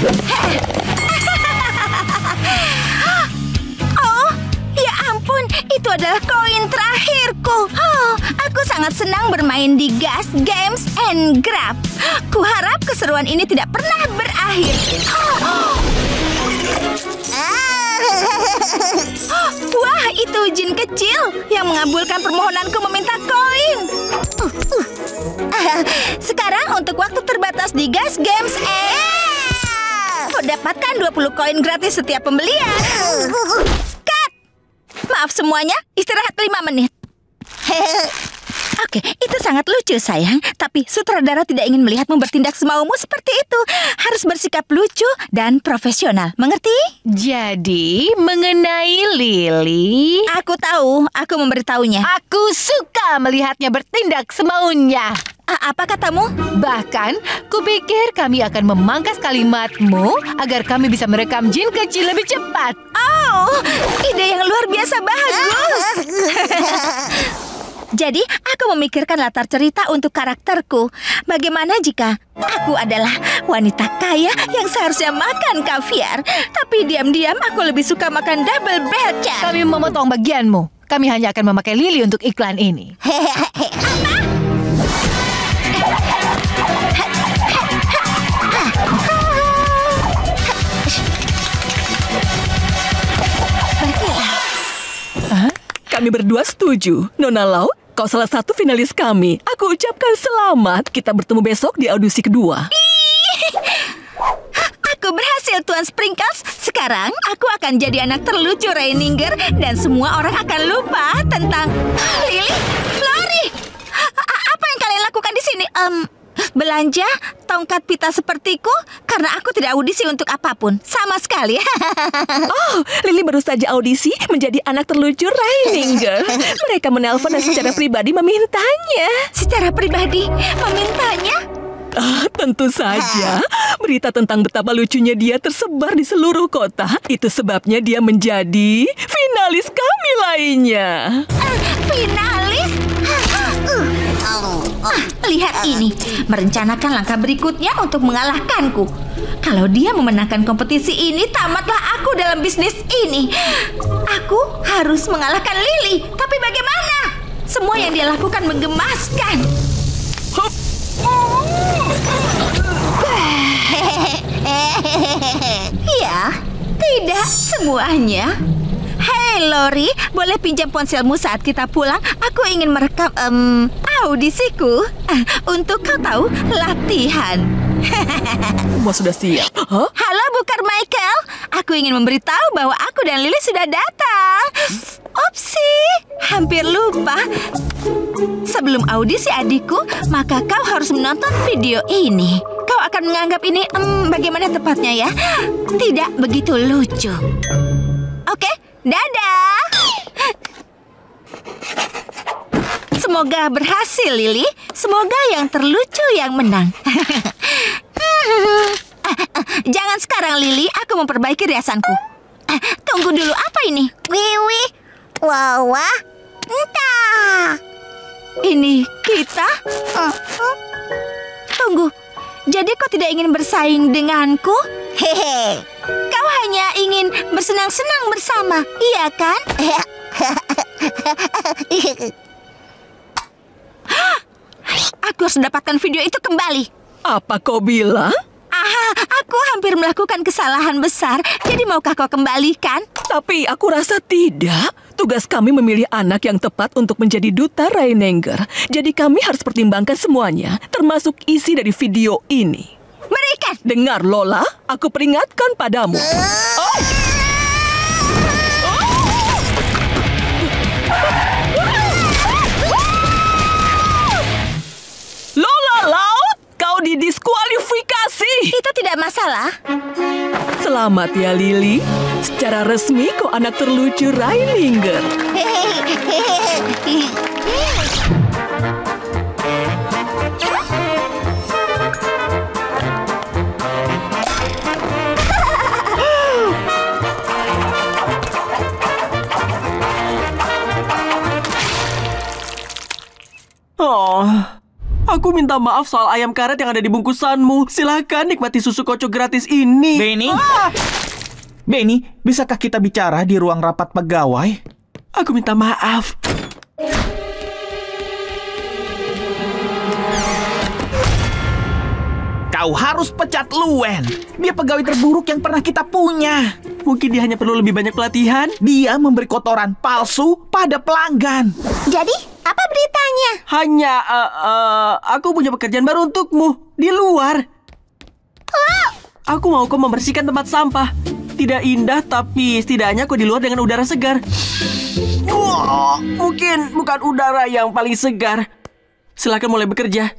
Oh, ya ampun, itu adalah koin terakhirku. Oh, aku sangat senang bermain di Gas Games and Grab. Kuharap keseruan ini tidak pernah berakhir. Wah, itu jin kecil yang mengabulkan permohonanku meminta koin. Sekarang untuk waktu terbatas di Gas Games kau dapatkan 20 koin gratis setiap pembelian. Cut! Maaf semuanya, istirahat 5 menit. Oke, itu sangat lucu sayang. Tapi sutradara tidak ingin melihatmu bertindak semaumu seperti itu. Harus bersikap lucu dan profesional, mengerti? Jadi, mengenai Lily, Aku tahu, aku memberitahunya. aku suka melihatnya bertindak semaunya. Apa katamu? Bahkan, kupikir kami akan memangkas kalimatmu agar kami bisa merekam jin kecil lebih cepat. Oh, ide yang luar biasa bagus. Jadi, aku memikirkan latar cerita untuk karakterku. Bagaimana jika aku adalah wanita kaya yang seharusnya makan kaviar, tapi diam-diam aku lebih suka makan double bacon. Kami memotong bagianmu. Kami hanya akan memakai Lily untuk iklan ini. Kami berdua setuju. Nona Lau, kau salah satu finalis kami. Aku ucapkan selamat. Kita bertemu besok di audisi kedua. Aku berhasil, Tuan Sprinkles. Sekarang aku akan jadi anak terlucu Reininger dan semua orang akan lupa tentang Lily, Flori. Apa yang kalian lakukan di sini? Belanja tongkat pita sepertiku karena aku tidak audisi untuk apapun sama sekali. Oh, Lily baru saja audisi menjadi anak terlucu Reininger. Mereka menelpon dan secara pribadi memintanya. Secara pribadi memintanya? Tentu saja. Berita tentang betapa lucunya dia tersebar di seluruh kota. Itu sebabnya dia menjadi finalis kami lainnya. Finalis? Lihat ini, merencanakan langkah berikutnya untuk mengalahkanku. Kalau dia memenangkan kompetisi ini, tamatlah aku dalam bisnis ini. Aku harus mengalahkan Lily. Tapi bagaimana? Semua yang dia lakukan menggemaskan. Ya, tidak semuanya. Hei Lori, boleh pinjam ponselmu saat kita pulang? Aku ingin merekam audisiku untuk kau tahu latihan. Semua sudah siap. Hah? Halo Bu Carmichael, aku ingin memberitahu bahwa aku dan Lily sudah datang. Opsi, hampir lupa. Sebelum audisi adikku, maka kau harus menonton video ini. Kau akan menganggap ini bagaimana tepatnya ya? Tidak begitu lucu. Oke, dadah. Semoga berhasil, Lily. Semoga yang terlucu yang menang. Jangan sekarang, Lily. Aku memperbaiki riasanku. Tunggu dulu, apa ini? Wiwi, Wawa, entah. Ini kita? Tunggu. Jadi kau tidak ingin bersaing denganku? Hehe. Kau hanya ingin bersenang-senang bersama, iya kan? Aku harus mendapatkan video itu kembali. Apa kau bilang? Aku hampir melakukan kesalahan besar. Jadi maukah kau kembalikan? Tapi aku rasa tidak. Tugas kami memilih anak yang tepat untuk menjadi duta Reininger. Jadi kami harus pertimbangkan semuanya, termasuk isi dari video ini. Berikan. Dengar Lola, aku peringatkan padamu. Lola Laut, kau didiskualifikasi. Itu tidak masalah. Selamat ya Lily. Secara resmi kau anak terlucu Reininger. Oh, aku Aku minta maaf soal ayam karet yang ada di bungkusanmu. Silakan nikmati susu kocok gratis ini. Benny? Benny, bisakah kita bicara di ruang rapat pegawai? Aku minta maaf. Kau harus pecat Luen. Dia pegawai terburuk yang pernah kita punya. Mungkin dia hanya perlu lebih banyak pelatihan. Dia memberi kotoran palsu pada pelanggan. Jadi, apa beritanya? Hanya, aku punya pekerjaan baru untukmu. Di luar. Aku mau kau membersihkan tempat sampah. Tidak indah, tapi setidaknya kau di luar dengan udara segar. Mungkin bukan udara yang paling segar. Silakan mulai bekerja.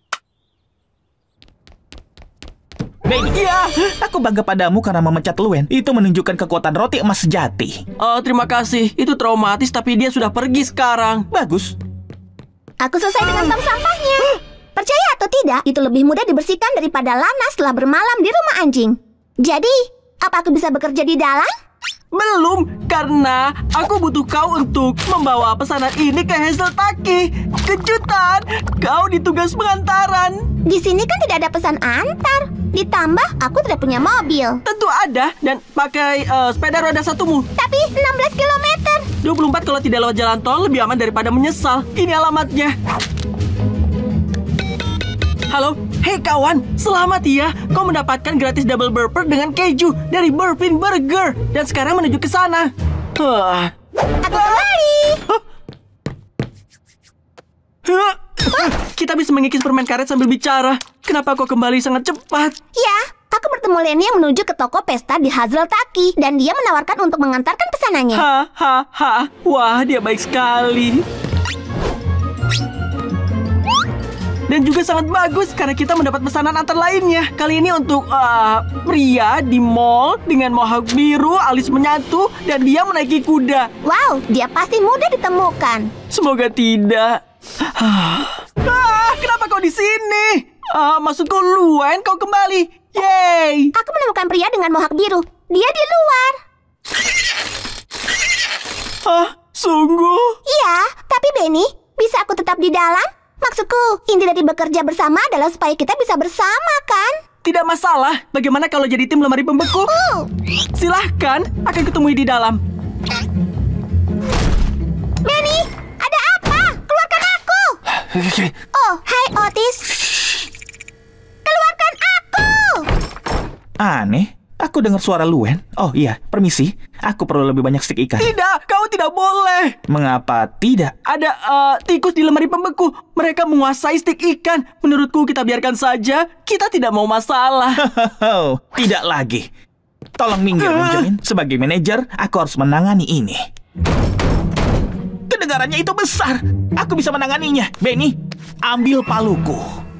Benny, ya, aku bangga padamu karena memecat Luen. Itu menunjukkan kekuatan roti emas sejati. Terima kasih. Itu traumatis, tapi dia sudah pergi sekarang. Bagus. Aku selesai dengan tong sampahnya. Percaya atau tidak, itu lebih mudah dibersihkan daripada lana setelah bermalam di rumah anjing. Jadi, apa aku bisa bekerja di dalam? Belum, karena aku butuh kau untuk membawa pesanan ini ke Hazeltaki. Kejutan, kau ditugas pengantaran. Di sini kan tidak ada pesan antar. Ditambah, aku tidak punya mobil. Tentu ada, dan pakai sepeda roda satumu. Tapi 16 kilometer. 24 kalau tidak lewat jalan tol, lebih aman daripada menyesal. Ini alamatnya. Halo, hei kawan, selamat ya. Kau mendapatkan gratis double burger dengan keju dari Burpin Burger. Dan sekarang menuju ke sana. Aku kembali. Kita bisa mengikis permen karet sambil bicara. Kenapa kau kembali sangat cepat? Ya, aku bertemu Lenny yang menuju ke toko pesta di Hazeltaki. Dan dia menawarkan untuk mengantarkan pesanannya. Wah, dia baik sekali. Dan juga sangat bagus karena kita mendapat pesanan antar lainnya. Kali ini untuk pria di mall dengan mohawk biru, alis menyatu, dan dia menaiki kuda. Wow, dia pasti mudah ditemukan. Semoga tidak. Kenapa kau di sini? Maksudku Luen, kau kembali. Yeay. Aku menemukan pria dengan mohawk biru. Dia di luar. Sungguh? Iya, tapi Benny, bisa aku tetap di dalam? Maksudku, inti dari bekerja bersama adalah supaya kita bisa bersama, kan? Tidak masalah. Bagaimana kalau jadi tim lemari pembeku? Silahkan, akan kutemui di dalam. Benny, ada apa? Keluarkan aku! Oh, hai Otis. Keluarkan aku! Aneh, aku dengar suara Luen. Oh iya, permisi. Aku perlu lebih banyak stik ikan. Tidak, kau tidak boleh. Mengapa tidak? Ada tikus di lemari pembeku. Mereka menguasai stik ikan. Menurutku kita biarkan saja. Kita tidak mau masalah. Tidak lagi. Tolong minggir, Benjamin. Sebagai manajer, aku harus menangani ini. Kedengarannya itu besar. Aku bisa menanganinya. Benny, ambil paluku.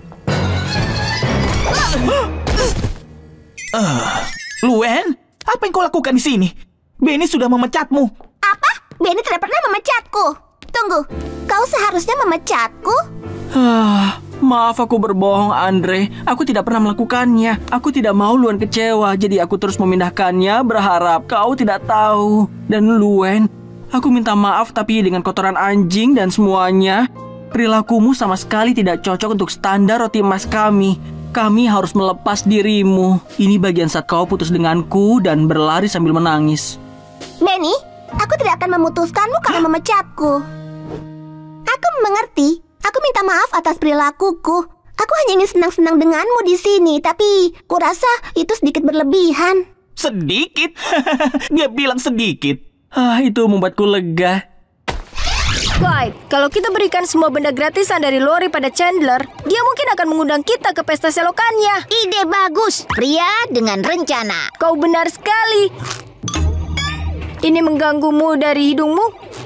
Luen, apa yang kau lakukan di sini? Benny sudah memecatmu. Apa? Benny tidak pernah memecatku. Tunggu, kau seharusnya memecatku? Maaf aku berbohong, Andre. Aku tidak pernah melakukannya. Aku tidak mau Luen kecewa. Jadi aku terus memindahkannya berharap kau tidak tahu. Dan Luen, aku minta maaf tapi dengan kotoran anjing dan semuanya, perilakumu sama sekali tidak cocok untuk standar roti emas kami. Kami harus melepas dirimu. Ini bagian saat kau putus denganku dan berlari sambil menangis. Benny, aku tidak akan memutuskanmu karena memecatku. Aku mengerti. Aku minta maaf atas perilakuku. Aku hanya ingin senang-senang denganmu di sini, tapi kurasa itu sedikit berlebihan. Sedikit? Dia bilang sedikit. Itu membuatku lega. Clyde, kalau kita berikan semua benda gratisan dari Lori pada Chandler, dia mungkin akan mengundang kita ke pesta selokannya. Ide bagus, pria dengan rencana. Kau benar sekali. Ini mengganggumu dari hidungmu?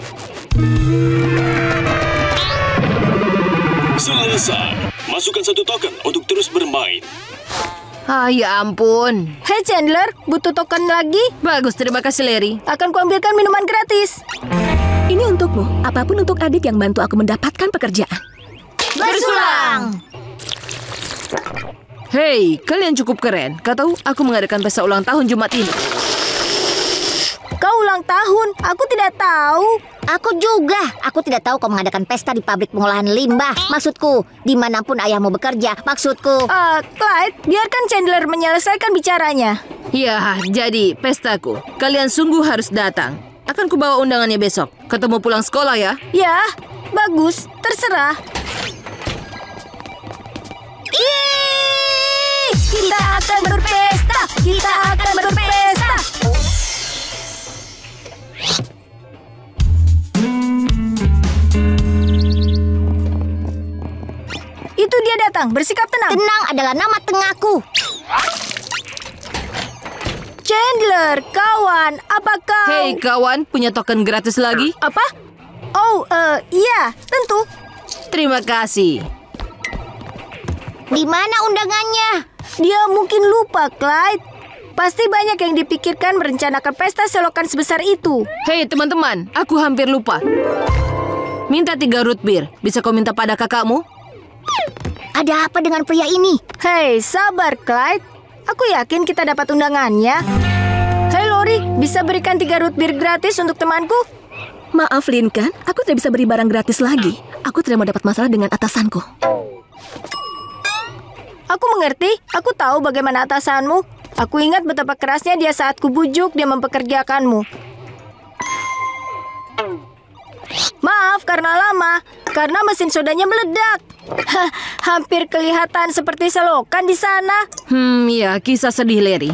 Selesai. Masukkan 1 token untuk terus bermain. Ya ampun. Hei Chandler, butuh token lagi? Bagus, terima kasih Larry. Akan kuambilkan minuman gratis. Ini untukmu. Apapun untuk adik yang bantu aku mendapatkan pekerjaan. Bersulang. Hei, kalian cukup keren. Kau tahu, aku mengadakan pesta ulang tahun Jumat ini. Kau ulang tahun, aku tidak tahu. Aku juga. Aku tidak tahu kau mengadakan pesta di pabrik pengolahan limbah. Maksudku, dimanapun ayahmu bekerja. Maksudku. Clyde, biarkan Chandler menyelesaikan bicaranya. Ya, jadi pestaku. Kalian sungguh harus datang. Akan kubawa undangannya besok. Ketemu pulang sekolah ya. Ya, bagus. Terserah. Kita akan berpesta. Kita akan berpesta. Itu dia datang. Bersikap tenang. Tenang adalah nama tengahku. Chandler, kawan, apakah... Hei kawan, punya token gratis lagi? Apa? Oh, iya, tentu. Terima kasih. Di mana undangannya? Dia mungkin lupa, Clyde. Pasti banyak yang dipikirkan merencanakan pesta selokan sebesar itu. Hei teman-teman, aku hampir lupa. Minta 3 root beer. Bisa kau minta pada kakakmu? Ada apa dengan pria ini? Hei, sabar, Clyde. Aku yakin kita dapat undangannya. Hei, Lori, bisa berikan 3 root beer gratis untuk temanku? Maaf, Lincoln. Aku tidak bisa beri barang gratis lagi. Aku tidak mau dapat masalah dengan atasanku. Aku mengerti. Aku tahu bagaimana atasanmu. Aku ingat betapa kerasnya dia saat kubujuk dia mempekerjakanmu. Maaf karena lama. Karena mesin sodanya meledak. Hampir kelihatan seperti selokan di sana. Ya, kisah sedih Larry.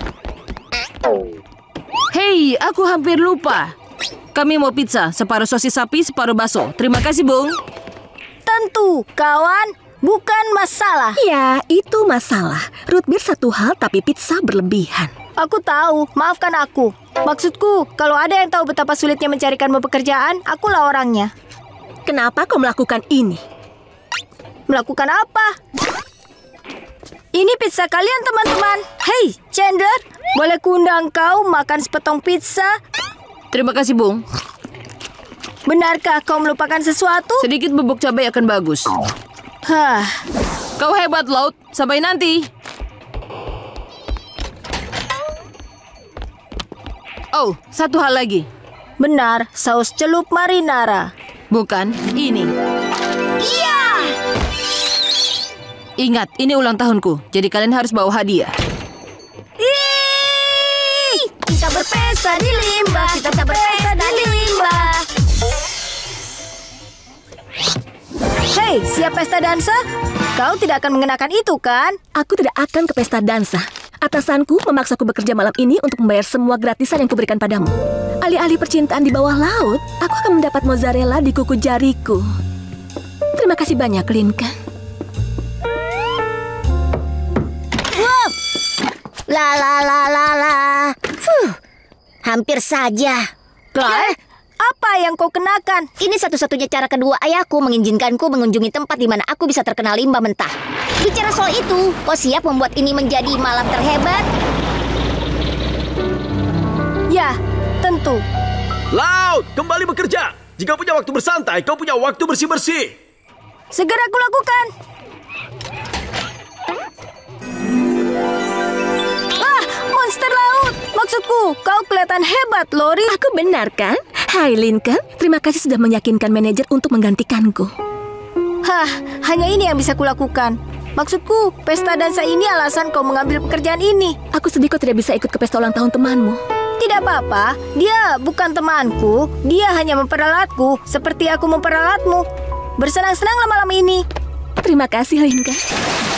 Hei, aku hampir lupa. Kami mau pizza, separuh sosis sapi, separuh bakso. Terima kasih, Bung. Tentu, kawan. Bukan masalah. Ya, itu masalah. Root beer satu hal, tapi pizza berlebihan. Aku tahu, maafkan aku. Maksudku, kalau ada yang tahu betapa sulitnya mencarikanmu pekerjaan, akulah orangnya. Kenapa kau melakukan ini? Melakukan apa? Ini pizza kalian, teman-teman. Hei, Chandler, boleh kuundang kau makan sepotong pizza? Terima kasih, Bung. Benarkah kau melupakan sesuatu? Sedikit bubuk cabai akan bagus. Kau hebat, Laut. Sampai nanti. Oh, satu hal lagi. Benar, saus celup marinara. Bukan, ini. Iya! Ingat, ini ulang tahunku. Jadi kalian harus bawa hadiah. Kita berpesta di limbah. Kita berpesta di limbah. Hei, siap pesta dansa? Kau tidak akan mengenakan itu, kan? Aku tidak akan ke pesta dansa. Atasanku memaksaku bekerja malam ini untuk membayar semua gratisan yang kuberikan padamu. Alih-alih percintaan di bawah laut, aku akan mendapat mozzarella di kuku jariku. Terima kasih banyak, Lincoln. Wow. La. Hampir saja. Clyde, apa yang kau kenakan? Ini satu-satunya cara kedua ayahku mengizinkanku mengunjungi tempat di mana aku bisa terkena limbah mentah. Bicara soal itu, kau siap membuat ini menjadi malam terhebat? Ya, tentu. Laut, kembali bekerja. Jika punya waktu bersantai, kau punya waktu bersih-bersih. Segera kulakukan. Monster laut. Maksudku, kau kelihatan hebat, Lori. Aku benar, kan? Hai, Lincoln. Terima kasih sudah meyakinkan manajer untuk menggantikanku. Hanya ini yang bisa kulakukan. Maksudku, pesta dansa ini alasan kau mengambil pekerjaan ini. Aku sedih kau tidak bisa ikut ke pesta ulang tahun temanmu. Tidak apa-apa, dia bukan temanku. Dia hanya memperalatku, seperti aku memperalatmu. Bersenang-senanglah malam ini. Terima kasih, Lincoln.